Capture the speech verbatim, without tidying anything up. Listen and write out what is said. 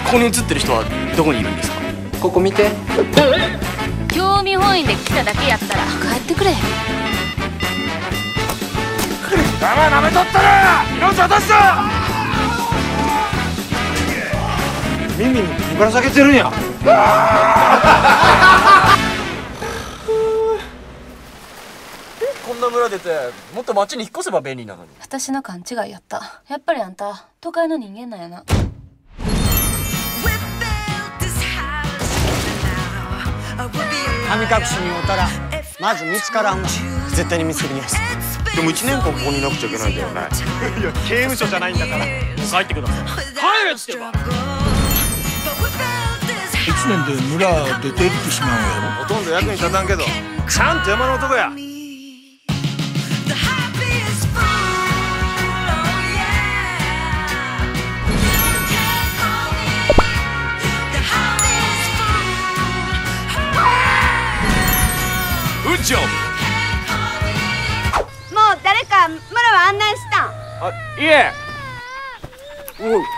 ここに写ってる人はどこにいるんですか？ ここ見て。 興味本位で来ただけやったら帰ってくれ。 玉なめとったら命渡した。 耳にぶら下げてるんや。 こんな村出てもっと町に引っ越せば便利なのに。 私の勘違いやった。やっぱりあんた都会の人間なんやな。 神隠しにおったらまず見つからんわ。絶対に見つけてきます。 でもいちねんかんここにいなくちゃいけないんだよね。 いや刑務所じゃないんだから。 帰ってください。帰れっつってば。 いちねんで村出て行ってしまうやろ。 ほとんど役に立たんけどちゃんと山の男や。グッジョブ。 もう誰か村は案内したん？ あ、いえ。おい。